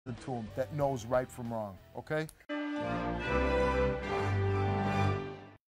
to him that knows right from wrong, okay?